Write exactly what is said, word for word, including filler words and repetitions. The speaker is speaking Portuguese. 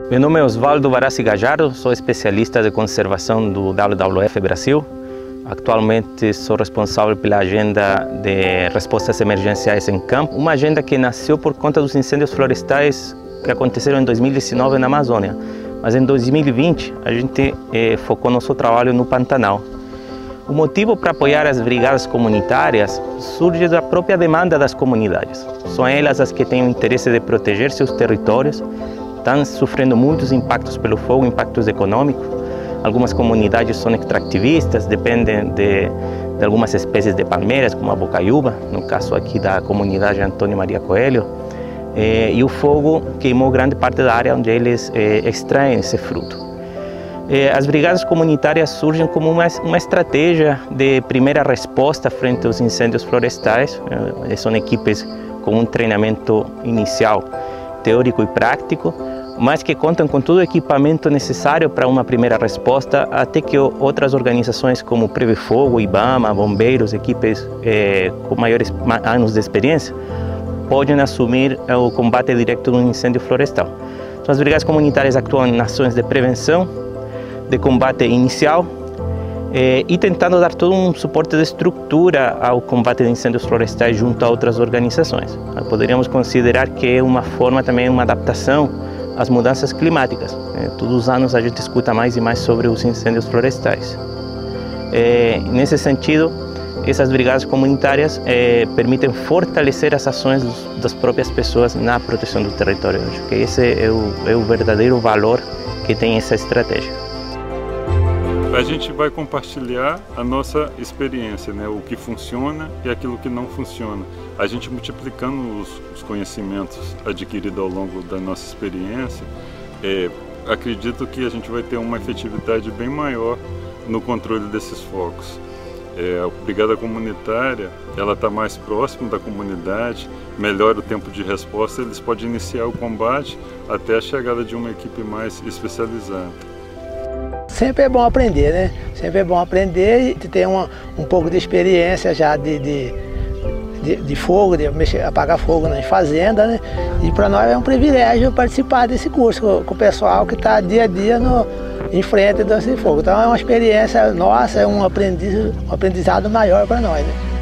Meu nome é Osvaldo Varassi Gajardo, sou especialista de conservação do W W F Brasil. Atualmente sou responsável pela agenda de respostas emergenciais em campo, uma agenda que nasceu por conta dos incêndios florestais que aconteceram em dois mil e dezenove na Amazônia. Mas em dois mil e vinte a gente eh, focou nosso trabalho no Pantanal. O motivo para apoiar as brigadas comunitárias surge da própria demanda das comunidades. São elas as que têm o interesse de proteger seus territórios, estão sofrendo muitos impactos pelo fogo, impactos econômicos. Algumas comunidades são extrativistas, dependem de, de algumas espécies de palmeiras, como a bocaiúva, no caso aqui da comunidade Antônio Maria Coelho. Eh, e o fogo queimou grande parte da área onde eles eh, extraem esse fruto. Eh, as brigadas comunitárias surgem como uma, uma estratégia de primeira resposta frente aos incêndios florestais. Eh, são equipes com um treinamento inicial teórico e prático, mas que contam com todo o equipamento necessário para uma primeira resposta, até que outras organizações como Preve Fogo, IBAMA, bombeiros, equipes eh, com maiores anos de experiência, podem assumir o combate direto de um incêndio florestal. Então, as brigadas comunitárias atuam em ações de prevenção, de combate inicial eh, e tentando dar todo um suporte de estrutura ao combate de incêndios florestais junto a outras organizações. Poderíamos considerar que é uma forma também, uma adaptação às mudanças climáticas. Eh, todos os anos a gente escuta mais e mais sobre os incêndios florestais. Eh, nesse sentido, essas brigadas comunitárias eh, permitem fortalecer as ações dos, das próprias pessoas na proteção do território. Eu acho que esse é o, é o verdadeiro valor que tem essa estratégia. A gente vai compartilhar a nossa experiência, né? O que funciona e aquilo que não funciona. A gente multiplicando os, os conhecimentos adquiridos ao longo da nossa experiência, é, acredito que a gente vai ter uma efetividade bem maior no controle desses focos. É, a brigada comunitária, ela está mais próxima da comunidade, melhora o tempo de resposta, eles podem iniciar o combate até a chegada de uma equipe mais especializada. Sempre é bom aprender, né? Sempre é bom aprender e ter uma, um pouco de experiência já de, de, de, de fogo, de mexer, apagar fogo nas fazendas, né? E para nós é um privilégio participar desse curso com, com o pessoal que está dia a dia no, em frente desse fogo. Então é uma experiência nossa, é um, aprendiz, um aprendizado maior para nós, né?